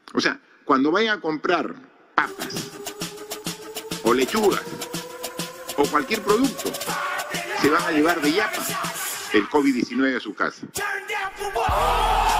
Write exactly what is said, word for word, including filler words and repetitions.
O sea, cuando vaya a comprar papas o lechugas o cualquier producto, se van a llevar de yapa el COVID diecinueve a su casa.